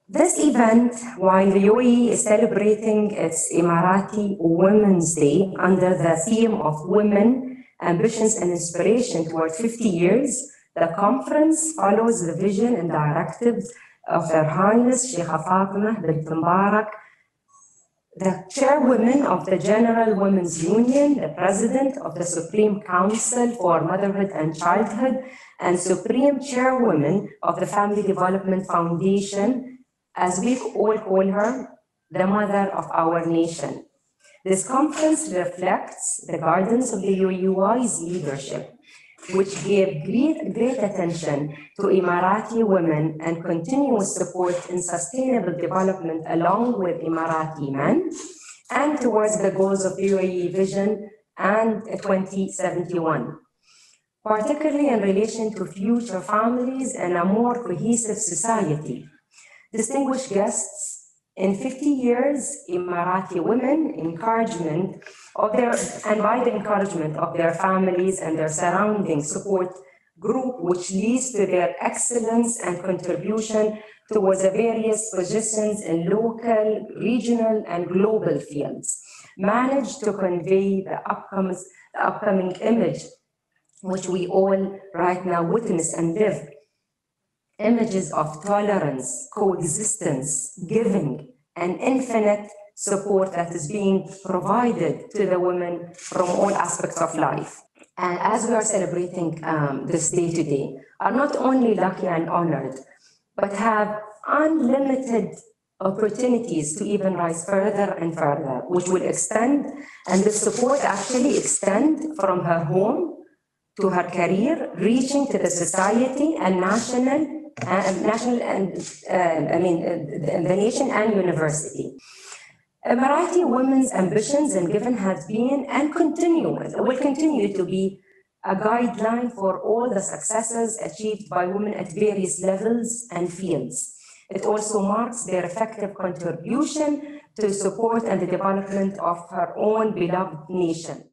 This event, while the UAE is celebrating its Emirati Women's Day under the theme of Women, Ambitions and Inspiration toward 50 years, the conference follows the vision and directives of Her Highness Sheikha Fatima bint Mubarak, the chairwoman of the General Women's Union, the president of the Supreme Council for Motherhood and Childhood, and Supreme Chairwoman of the Family Development Foundation, as we all call her, the mother of our nation. This conference reflects the guidance of the UAE's leadership, which gave great attention to Emirati women and continuous support in sustainable development along with Emirati men, and towards the goals of UAE Vision and 2071, particularly in relation to future families and a more cohesive society. Distinguished guests, in 50 years, Emirati women by the encouragement of their families and their surrounding support group, which leads to their excellence and contribution towards the various positions in local, regional, and global fields, managed to convey the upcoming image, which we all right now witness and live. Images of tolerance, coexistence, giving, and infinite support that is being provided to the women from all aspects of life. And as we are celebrating this day today, are not only lucky and honored, but have unlimited opportunities to even rise further and further, which will extend, and the support actually extend from her home to her career, reaching to the society and the nation and university. Emirati women's ambitions and given has been and will continue to be a guideline for all the successes achieved by women at various levels and fields. It also marks their effective contribution to support and the development of her own beloved nation.